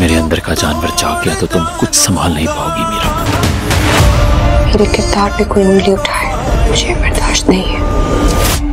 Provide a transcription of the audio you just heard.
मेरे अंदर का जानवर जाग गया तो तुम कुछ संभाल नहीं पाओगी मीरा। मेरे किरदार पे कोई उंगली उठाए मुझे बर्दाश्त नहीं है।